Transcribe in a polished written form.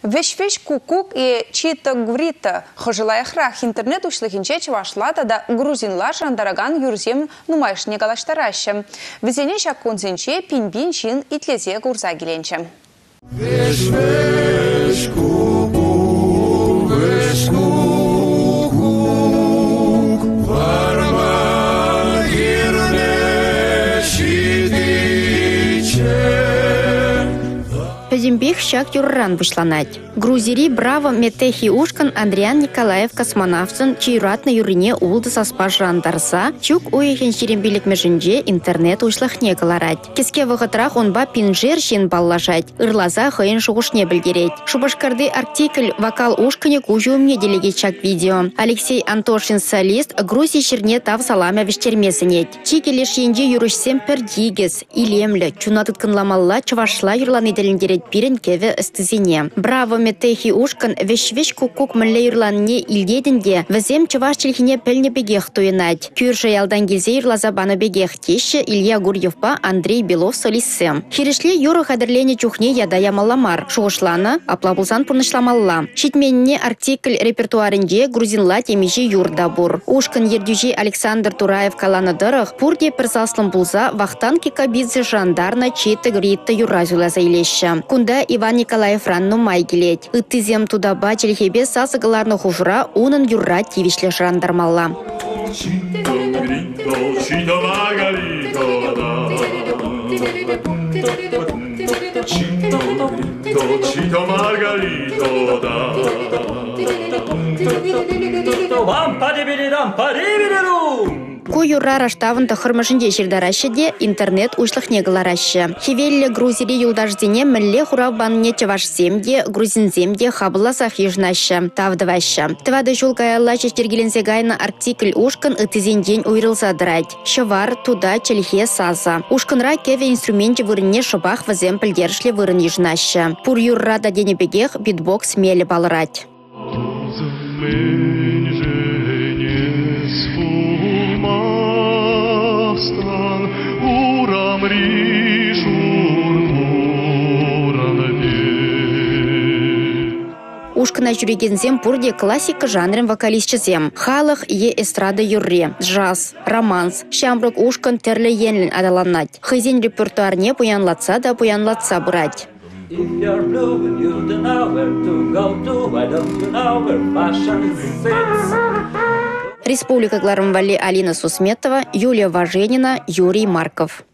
Вещ кукук и чита гврита. Хожелаяхрах интернет ушлыхинче чевашлата да грузинлар жандараган юрзем нумайшне галаштараща. Везене шакконзенче пинбин чин итлезе гурза геленче. Вещ кукук, вещ кукук, варма гирне щитиче. Пезимбех щак юрран вышланать. Грузири браво метехи ушкан Андриан Николаев космонавтын чиюратна юрине улды саспаш жандарса, чук уехен шерембелек межинже интернет ушлахне каларать. Кеске вағытрах онба пинжер шен баллашать, ырлаза хыйын шуғышне білгерет. Шубашкарды артикль вокал ушкане кужуымне делегетчак видео. Алексей Антошин солист Грузия шерне тав саламя вештермесенет. Чикелеш енже юрышсем пердигес, илемлі, чунатытканламалла чывашла юрланы делингерет пирен кеве стызине. Браво метехи ушкан вещ кукук мілле юрланне илдедінде візем чываш челхине пілне бегех туйнать. Кюржа ялдан гезе юрлаза бана бегех теші Илья Гурьевпа Андрей Белов солиссем. Хирешле юры хадерлене чухне ядая маламар. Шуғышлана аплабулзан пурнышламалла. Шитменне артикль репертуарынде грузинла темежи юрда бур. Ушкан ердюжи Александр Тураев каланадырых пурде персаслым булза вахтан кикабидзе жандарна читы гритта юразюла заилеща. Кунда Иван Николаев ранну майгелет. Ыттызем туда бачелхебе сасыгаларны хужура унын юрра тивишле жандармалла. Куюрра раштавында хырмышынде жердаращеде интернет ушлыхне галараща. Хевелле грузири юлдаждене мілле хуравбанне чевашсемде, грузинземде хабыласах ежнаща, тавдываща. Твады жулгаялла чештергелензе гайна артикль ушкан ытызенден уйрылса драть. Шевар туда челхе саза. Ушканра кеве инструменте вырыне шыбах вазем пілдершле вырын ежнаща. Пур юрра да денебегех битбокс меле балрать. Ушкана жүрегензем пурде классика жанрын вокалистчезем. Халық е эстрада юрре, джаз, романс, шамброк ушкан терле енлін адаланнать. Хызен репертуарне пуянлатса да пуянлатса бурать. Республика Гларамвали Алина Сусметова, Юлия Важенина, Юрий Марков.